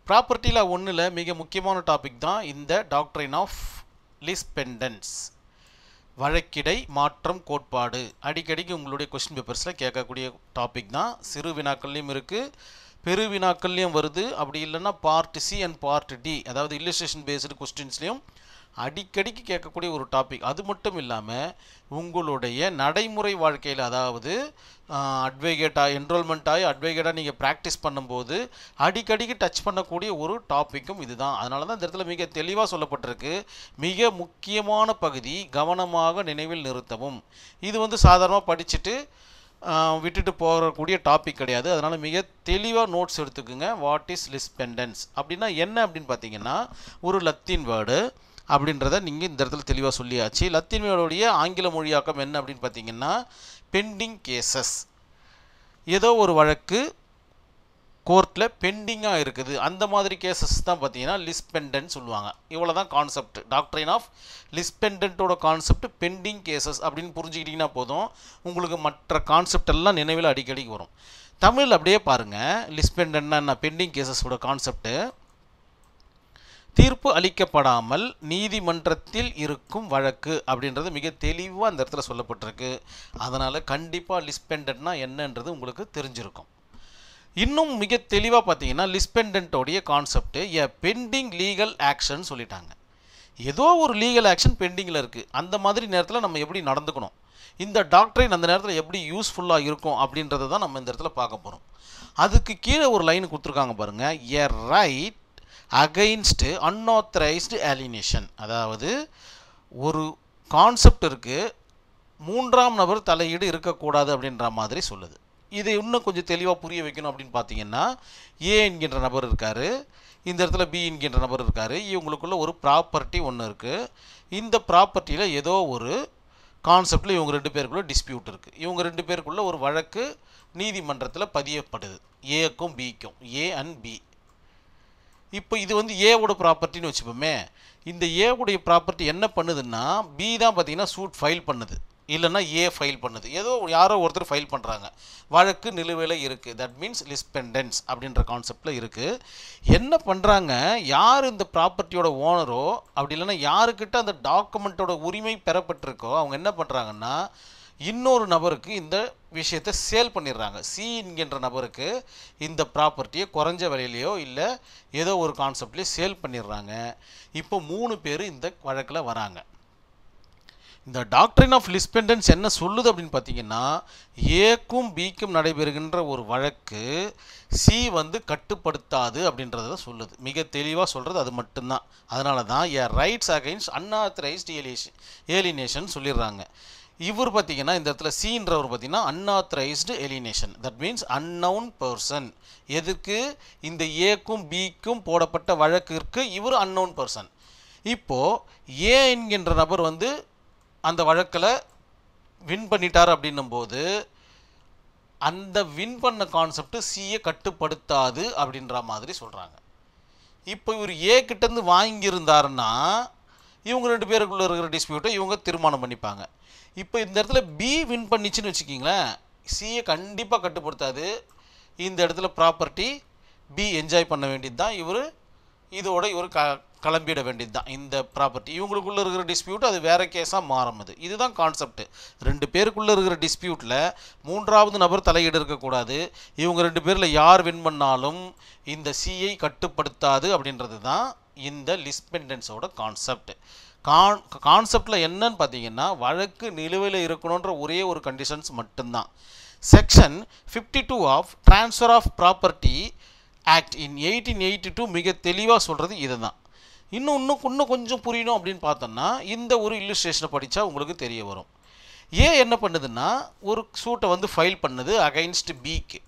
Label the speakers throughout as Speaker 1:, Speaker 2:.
Speaker 1: ப்ராப்பர்ட்டியில் ஒன்றில் மிக முக்கியமான டாபிக் தான் இந்த டாக்ட்ரைன் ஆஃப் லிஸ்பெண்டன்ஸ், வழக்கிடை மாற்றம் கோட்பாடு. அடிக்கடிக்கு உங்களுடைய கொஸ்டின் பேப்பர்ஸில் கேட்கக்கூடிய டாபிக் தான். சிறு வினாக்கள்லையும் இருக்குது, பெரு வினாக்கள்லையும் வருது. அப்படி இல்லைன்னா part C and part D, அதாவது இல்லஸ்ட்ரேஷன் பேஸ்டு கொஸ்டின்ஸ்லையும் அடிக்கடிக்கு கேட்கக்கூடிய ஒரு டாபிக். அது மட்டும் இல்லாமல் உங்களுடைய நடைமுறை வாழ்க்கையில், அதாவது அட்வொகேட்டாக என்ரோல்மெண்ட் ஆகி அட்வொகேட்டாக நீங்கள் ப்ராக்டிஸ் பண்ணும்போது அடிக்கடிக்கு டச் பண்ணக்கூடிய ஒரு டாப்பிக்கும் இதுதான். அதனால தான் இந்த இடத்துல மிக தெளிவாக சொல்லப்பட்டிருக்கு, மிக முக்கியமான பகுதி, கவனமாக நினைவில் நிறுத்தவும். இது சாதாரணமாக படிச்சுட்டு விட்டுட்டு போகக்கூடிய டாபிக் கிடையாது. அதனால் மிக தெளிவாக நோட்ஸ் எடுத்துக்குங்க. வாட் இஸ் லிஸ்பெண்டன்ஸ் அப்படின்னா என்ன அப்படின்னு பார்த்தீங்கன்னா, ஒரு லத்தீன் வேர்டு அப்படின்றத நீங்கள் இந்த இடத்துல தெளிவாக சொல்லியாச்சு. லத்தீன் வேர்டுடைய ஆங்கில மொழியாக்கம் என்ன அப்படின்னு பார்த்தீங்கன்னா, பெண்டிங் கேசஸ். ஏதோ ஒரு வழக்கு கோர்ட்டில் பெண்டிங்காக இருக்குது, அந்த மாதிரி கேசஸ் தான் பார்த்தீங்கன்னா லிஸ்பெண்டன்ட் சொல்லுவாங்க. இவ்வளோ தான் கான்செப்ட். டாக்ட்ரைன் ஆஃப் லிஸ்பெண்டன்ட்டோட கான்செப்ட் பெண்டிங் கேசஸ் அப்படின்னு புரிஞ்சுக்கிட்டிங்கன்னா போதும், உங்களுக்கு மற்ற கான்செப்ட் எல்லாம் நினைவில் அடிக்கடிக்கு வரும். தமிழ் அப்படியே பாருங்கள். லிஸ்பெண்டன்ட்னா என்ன? பெண்டிங் கேசஸோட கான்செப்ட்டு தீர்ப்பு அளிக்கப்படாமல் நீதிமன்றத்தில் இருக்கும் வழக்கு அப்படின்றது மிக தெளிவாக அந்த இடத்துல சொல்லப்பட்டிருக்கு. அதனால் கண்டிப்பாக லிஸ்பெண்டன்ட்னா என்னன்றது உங்களுக்கு தெரிஞ்சிருக்கும். இன்னும் மிக தெளிவாக பார்த்தீங்கன்னா, லிஸ்பெண்டன்ட்டோடைய concept a pending legal action சொல்லிட்டாங்க. ஏதோ ஒரு லீகல் ஆக்ஷன் பெண்டிங்கில் இருக்குது, அந்த மாதிரி நேரத்தில் நம்ம எப்படி நடந்துக்கணும், இந்த டாக்ட்ரைன் அந்த நேரத்தில் எப்படி யூஸ்ஃபுல்லாக இருக்கும் அப்படின்றத தான் நம்ம இந்த இடத்துல பார்க்க போகிறோம். அதுக்கு கீழே ஒரு லைன் கொடுத்துருக்காங்க பாருங்கள், a right against unauthorised alienation. அதாவது ஒரு கான்செப்ட் இருக்குது, மூன்றாம் நபர் தலையீடு இருக்கக்கூடாது அப்படின்ற மாதிரி சொல்லுது. இதை இன்னும் கொஞ்சம் தெளிவாக புரிய வைக்கணும் அப்படின்னு பார்த்தீங்கன்னா, ஏ என்கின்ற நபர் இருக்கார், இந்த இடத்துல பி என்கின்ற நபர் இருக்கார், இவங்களுக்குள்ள ஒரு ப்ராப்பர்ட்டி ஒன்று இருக்குது. இந்த ப்ராப்பர்ட்டியில் ஏதோ ஒரு கான்செப்டில் இவங்க ரெண்டு பேருக்குள்ள டிஸ்பியூட் இருக்குது. இவங்க ரெண்டு பேருக்குள்ள ஒரு வழக்கு நீதிமன்றத்தில் பதியப்படுது, ஏக்கும் பிக்கும், ஏ அண்ட் பி. இப்போ இது ஏவோட ப்ராப்பர்ட்டின்னு வச்சுப்போமே. இந்த ஏவுடைய ப்ராப்பர்ட்டி என்ன பண்ணுதுன்னா, பி தான் பார்த்தீங்கன்னா சூட் ஃபைல் பண்ணுது, இல்லைன்னா ஏ ஃபைல் பண்ணுது. ஏதோ யாரோ ஒருத்தர் ஃபைல் பண்ணுறாங்க, வழக்கு நிலுவையில் இருக்குது. தட் மீன்ஸ் லிஸ்பெண்டன்ஸ் அப்படின்ற கான்செப்டில் இருக்குது. என்ன பண்ணுறாங்க, யார் இந்த ப்ராப்பர்ட்டியோட ஓனரோ அப்படி இல்லைன்னா யாருக்கிட்ட அந்த டாக்குமெண்ட்டோட உரிமை பெறப்பட்டிருக்கோ அவங்க என்ன பண்ணுறாங்கன்னா, இன்னொரு நபருக்கு இந்த விஷயத்தை சேல் பண்ணிடுறாங்க. சி என்கின்ற நபருக்கு இந்த ப்ராப்பர்ட்டியை குறைஞ்ச விலையிலையோ இல்லை ஏதோ ஒரு கான்செப்ட்லேயோ சேல் பண்ணிடுறாங்க. இப்போ 3 பேர் இந்த வழக்கில் வராங்க. இந்த டாக்ட்ரைன் ஆஃப் லிஸ்பெண்டன்ஸ் என்ன சொல்லுது அப்படின்னு பார்த்தீங்கன்னா, ஏக்கும் பிக்கும் நடைபெறுகின்ற ஒரு வழக்கு சி கட்டுப்படுத்தாது அப்படின்றத சொல்லுது. மிக தெளிவாக சொல்கிறது அது மட்டும்தான். அதனால தான் a rights against unauthorised alienation சொல்லிடுறாங்க. இவர் பார்த்தீங்கன்னா இந்த இடத்துல சீன்றவர் பார்த்தீங்கன்னா unauthorised alienation, that means unknown person. எதுக்கு? இந்த ஏக்கும் பிக்கும் போடப்பட்ட வழக்கிற்கு இவர் அன்னவுன் பர்சன். இப்போது ஏ என்கின்ற நபர் அந்த வழக்கில் வின் பண்ணிட்டார் அப்படின்னும் போது அந்த வின் பண்ண கான்செப்ட் சியை கட்டுப்படுத்தாது அப்படின்ற மாதிரி சொல்கிறாங்க. இப்போ இவர் ஏ கிட்டேருந்து வாங்கியிருந்தாருன்னா இவங்க ரெண்டு பேருக்குள்ளே இருக்கிற டிஸ்பியூட்டை இவங்க தீர்மானம் பண்ணிப்பாங்க. இப்போ இந்த இடத்துல பி வின் பண்ணிச்சுன்னு வச்சுக்கிங்களேன், சியை கண்டிப்பாக கட்டுப்படுத்தாது. இந்த இடத்துல ப்ராப்பர்ட்டி பி என்ஜாய் பண்ண வேண்டியது தான், இவர் கிளம்பிட வேண்டியது தான். இந்த ப்ராப்பர்ட்டி இவங்களுக்குள்ளே இருக்கிற டிஸ்பியூட் அது வேறு கேஸாக மாறும். இதுதான் கான்செப்ட். ரெண்டு பேருக்குள்ளே இருக்கிற டிஸ்பியூட்டில் மூன்றாவது நபர் தலையீடு இருக்கக்கூடாது. இவங்க ரெண்டு பேரில் யார் வின் பண்ணாலும் இந்த சியை கட்டுப்படுத்தாது அப்படின்றது தான் இந்த லிஸ்பெண்டன்ஸோட கான்செப்ட். கான்செப்டில் என்னன்னு பார்த்தீங்கன்னா, வழக்கு நிலுவையில் இருக்கணுன்ற ஒரே ஒரு கண்டிஷன்ஸ் மட்டும்தான். Section 52 of transfer of property act in 1882 மிக தெளிவாக சொல்கிறது இது தான். இன்னும் கொஞ்சம் புரியணும் அப்படின்னு பார்த்தோம்னா இந்த ஒரு இல்லுஸ்ட்ரேஷனை படித்தா உங்களுக்கு தெரிய வரும். ஏ என்ன பண்ணுதுன்னா, ஒரு சூட்டை ஃபைல் பண்ணுது அகைன்ஸ்ட் பிக்கு.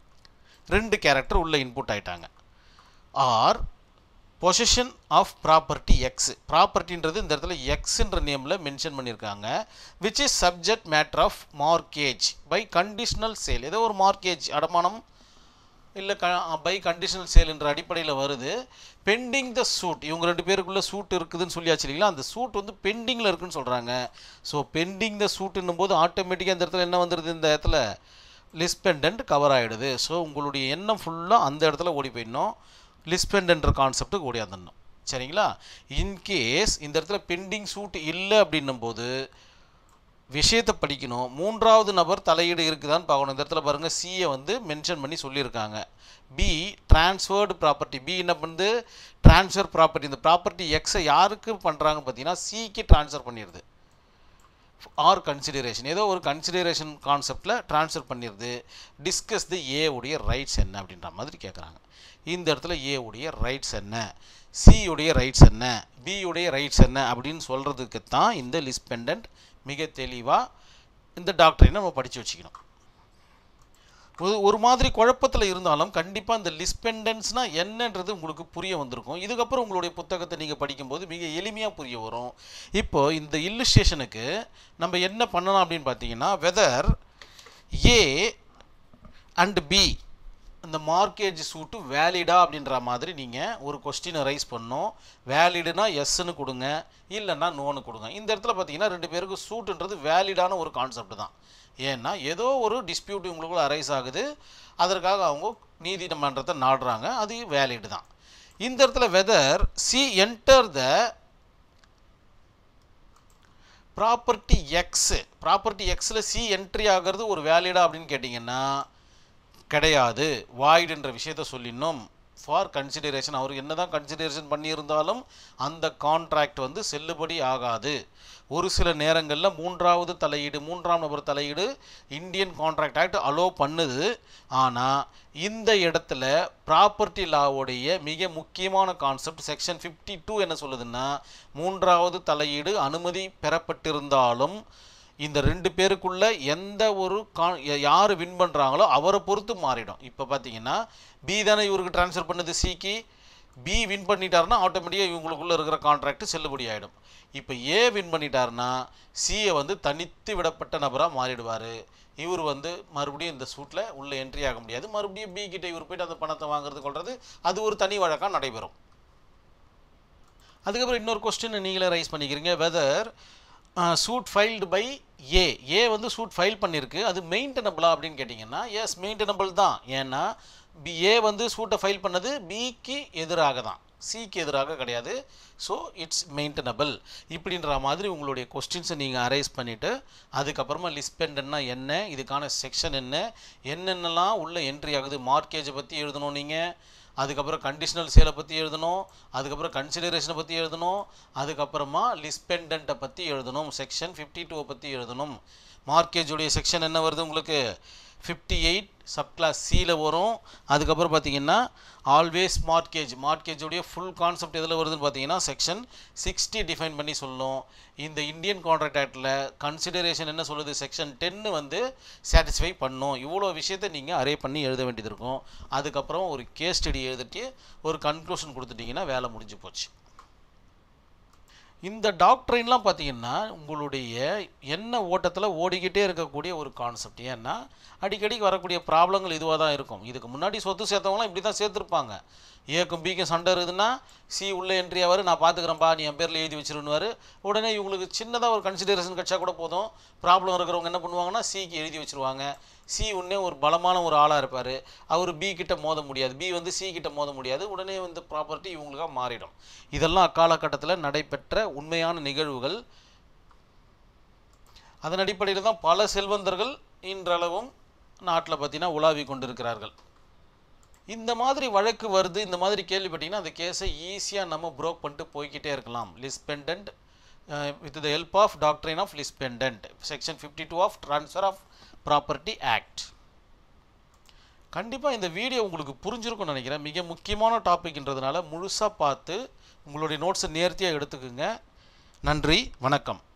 Speaker 1: 2 கேரக்டர் உள்ள இன்புட் ஆகிட்டாங்க. Or possession of property X. ப்ராப்பர்ட்டின்றது இந்த இடத்துல எக்ஸ்ன்ற நேமில் மென்ஷன் பண்ணியிருக்காங்க. Which is subject matter of mortgage by conditional sale. ஏதோ ஒரு மார்க்கேஜ் அடமானம் இல்லை பை கண்டிஷனல் சேல் என்ற அடிப்படையில் வருது. Pending the suit. இவங்க ரெண்டு பேருக்குள்ளே சூட் இருக்குதுன்னு சொல்லியாச்சு இல்லைங்களா, அந்த சூட் பெண்டிங்கில் இருக்குதுன்னு சொல்கிறாங்க. ஸோ பெண்டிங் த சூட்டுன்னும் போது ஆட்டோமேட்டிக்காக இந்த இடத்துல என்ன வந்துடுது, இந்த இடத்துல லிஸ்பெண்டன்ட் கவர் ஆகிடுது. ஸோ உங்களுடைய எண்ணம் ஃபுல்லாக அந்த இடத்துல ஓடி போயிடணும். லிஸ்பெண்டன்ற கான்செப்ட்டுக்கு ஓடியாந்துடணும். சரிங்களா? இன்கேஸ் இந்த இடத்துல பெண்டிங் சூட் இல்லை அப்படின்னும் போது விஷயத்தை படிக்கணும். மூன்றாவது நபர் தலையீடு இருக்குதான்னு பார்க்கணும். இந்த இடத்துல பாருங்கள், சியை வந்து மென்ஷன் பண்ணி சொல்லியிருக்காங்க. B transferred property. பி என்ன பண்ணுது? Transfer property. இந்த ப்ராப்பர்ட்டி எக்ஸை யாருக்கு பண்ணுறாங்கன்னு பார்த்தீங்கன்னா சிக்கு ட்ரான்ஸ்ஃபர் பண்ணிடுது. ஆர் கன்சிடரேஷன், ஏதோ ஒரு கன்சிடரேஷன் கான்செப்டில் ட்ரான்ஸ்ஃபர் பண்ணிடுது. டிஸ்கஸ் தி ஏ உடைய ரைட்ஸ் என்ன அப்படின்ற மாதிரி கேட்குறாங்க. இந்த இடத்துல ஏ உடைய ரைட்ஸ் என்ன, சி உடைய ரைட்ஸ் என்ன, பி உடைய ரைட்ஸ் என்ன அப்படின்னு சொல்கிறதுக்கு தான் இந்த லிஸ்பெண்டன்ட் மிக தெளிவாக இந்த டாக்டரினை நம்ம படித்து வச்சுக்கணும். ஒரு மாதிரி குழப்பத்தில் இருந்தாலும் கண்டிப்பாக இந்த லிஸ்பெண்டன்ஸ்னால் என்னன்றது உங்களுக்கு புரிய வந்திருக்கும். இதுக்கப்புறம் உங்களுடைய புத்தகத்தை நீங்கள் படிக்கும்போது மிக எளிமையாக புரிய வரும். இப்போது இந்த இல்லுஸ்ட்ரேஷனுக்கு நம்ம என்ன பண்ணலாம் அப்படின்னு பார்த்தீங்கன்னா, வெதர் ஏ அண்ட் பி இந்த மார்க்கேஜ் சூட்டு வேலிடா அப்படின்ற மாதிரி நீங்கள் ஒரு கொஸ்டினை ரைஸ் பண்ணணும். வேலிடுனா எஸ்ன்னு கொடுங்க, இல்லைன்னா நோன்னு கொடுங்க. இந்த இடத்துல பார்த்தீங்கன்னா ரெண்டு பேருக்கு சூட்டுன்றது வேலிடான ஒரு கான்செப்ட் தான். ஏன்னா ஏதோ ஒரு டிஸ்பியூட் உங்களுக்குள்ள அரைஸ் ஆகுது, அதற்காக அவங்க நீதிமன்றத்தை நாடுறாங்க, அது வேலிடு தான். இந்த இடத்துல whether C enter the property X, property எக்ஸில் சி என்ட்ரி ஆகிறது ஒரு வேலிடா அப்படின்னு கேட்டிங்கன்னா கிடையாது. வாய்டுன்ற விஷயத்த சொல்லிடணும். ஃபார் கன்சிடரேஷன், அவர் என்ன தான் கன்சிடரேஷன் பண்ணியிருந்தாலும் அந்த கான்ட்ராக்ட் வந்து செல்லுபடி ஆகாது. ஒரு சில நேரங்களில் மூன்றாவது தலையீடு, மூன்றாம் நபர் தலையீடு இந்தியன் கான்ட்ராக்ட் ஆக்ட் அலோவ் பண்ணுது. ஆனால் இந்த இடத்துல ப்ராப்பர்ட்டி லாவுடைய மிக முக்கியமான கான்செப்ட் செக்ஷன் 52 என்ன சொல்லுதுன்னா, மூன்றாவது தலையீடு அனுமதி பெறப்பட்டிருந்தாலும் இந்த ரெண்டு பேருக்குள்ள எந்த ஒரு யார் வின் பண்ணுறாங்களோ அவரை பொறுத்து மாறிடும். இப்போ பார்த்தீங்கன்னா பி தானே இவருக்கு ட்ரான்ஸ்ஃபர் பண்ணுது சிக்கு, பி வின் பண்ணிட்டாருன்னா ஆட்டோமேட்டிக்காக இவங்களுக்குள்ளே இருக்கிற கான்ட்ராக்ட் செல்லுபடி ஆகிடும். இப்போ ஏ வின் பண்ணிட்டாருன்னா சியை வந்து தனித்து விடப்பட்ட நபராக மாறிடுவார். இவர் வந்து மறுபடியும் இந்த சூட்டில் உள்ளே என்ட்ரி ஆக முடியாது. மறுபடியும் பி கிட்ட இவர் போய்ட்டு அந்த பணத்தை வாங்குறது கொள்வது அது ஒரு தனி வழக்காக நடைபெறும். அதுக்கப்புறம் இன்னொரு கொஸ்டின் நீங்களே ரைஸ் பண்ணிக்கிறீங்க, whether suit filed by A, A வந்து சூட் ஃபைல் பண்ணியிருக்கு, அது மெயின்டெனபிளா அப்படின்னு கேட்டிங்கன்னா எஸ் மெயின்டெனபிள் தான். ஏன்னா ஏ வந்து சூட்டை ஃபைல் பண்ணது பிக்கு எதிராக தான், சிக்கு எதிராக கிடையாது. So it's maintainable. இப்படின்ற மாதிரி உங்களுடைய கொஸ்டின்ஸை நீங்கள் அரைஸ் பண்ணிவிட்டு அதுக்கப்புறமா லிஸ்பெண்டன்னா என்ன, இதுக்கான செக்ஷன் என்ன, என்னென்னலாம் உள்ள என்ட்ரி ஆகுது, மார்க்கேஜை பற்றி எழுதணும் நீங்கள், அதுக்கப்புறம் கண்டிஷனல் சேலை பற்றி எழுதணும், அதுக்கப்புறம் கன்சிடரேஷனை பற்றி எழுதணும், அதுக்கப்புறமா லிஸ்பெண்டண்ட்டை பற்றி எழுதணும், செக்ஷன் 52 பற்றி எழுதணும். மார்க்கேஜுடைய செக்ஷன் என்ன வருது உங்களுக்கு, 58 சப்கிளாஸ் சியில் வரும். அதுக்கப்புறம் பார்த்தீங்கன்னா ஆல்வேஸ் மார்க்கேஜ், மார்க்கேஜுடைய ஃபுல் கான்செப்ட் எதில் வருதுன்னு பார்த்தீங்கன்னா செக்ஷன் 60 டிஃபைன் பண்ணி சொல்லணும். இந்த இந்தியன் கான்ட்ராக்ட் ஆக்டில் கன்சிடரேஷன் என்ன சொல்லுது, செக்ஷன் 10 வந்து சாட்டிஸ்ஃபை பண்ணும். இவ்வளோ விஷயத்தை நீங்கள் அரே பண்ணி எழுத வேண்டியது இருக்கும். அதுக்கப்புறம் ஒரு கேஸ் ஸ்டடி எழுதிட்டு ஒரு கன்க்ளூஷன் கொடுத்துட்டிங்கன்னா வேலை முடிஞ்சு போச்சு. இந்த டாக்டரின்லாம் பார்த்தீங்கன்னா உங்களுடைய என்ன ஓட்டத்தில் ஓடிக்கிட்டே இருக்கக்கூடிய ஒரு கான்செப்ட். ஏன்னா அடிக்கடிக்கு வரக்கூடிய ப்ராப்ளங்கள் இதுவாக தான் இருக்கும். இதுக்கு முன்னாடி சொத்து சேர்த்தவங்களாம் இப்படி தான் சேர்த்துருப்பாங்க. ஏக்கும் பிக்கும் சண்டை இருக்குதுன்னா சி உள்ளே என்ட்ரி ஆவார், நான் பார்த்துக்கிறேன்ப்பா நீ என் பேரில் எழுதி வச்சிருன்னுவார். உடனே இவங்களுக்கு சின்னதாக ஒரு கன்சிடரேஷன் கிடச்சா கூட போதும், ப்ராப்ளம் இருக்கிறவங்க என்ன பண்ணுவாங்கன்னா சிக்கு எழுதி வச்சுருவாங்க. சி உடனே ஒரு பலமான ஒரு ஆளாக இருப்பார், அவர் பி கிட்ட மோத முடியாது, பி வந்து சி கிட்ட மோத முடியாது, உடனே வந்து ப்ராப்பர்ட்டி இவங்களுக்காக மாறிடும். இதெல்லாம் அக்காலகட்டத்தில் நடைபெற்ற உண்மையான நிகழ்வுகள். அதன் அடிப்படையில் தான் பல செல்வந்தர்கள் இன்றளவும் நாட்டில் பார்த்தீங்கன்னா உலாவி கொண்டிருக்கிறார்கள். இந்த மாதிரி வழக்கு வருது, இந்த மாதிரி கேள்விப்பட்டீங்கன்னா அந்த கேஸை ஈஸியாக நம்ம ப்ரோக் பண்ணிட்டு போய்கிட்டே இருக்கலாம். Lis pendens with the help of doctrine of lis pendens, section 52 of transfer of property act. கண்டிப்பாக இந்த வீடியோ உங்களுக்கு புரிஞ்சிருக்கும்னு நினைக்கிறேன். மிக முக்கியமான டாபிக்ன்றதுனால முழுசாக பார்த்து உங்களுடைய நோட்ஸை நேர்த்தியாக எடுத்துக்குங்க. நன்றி, வணக்கம்.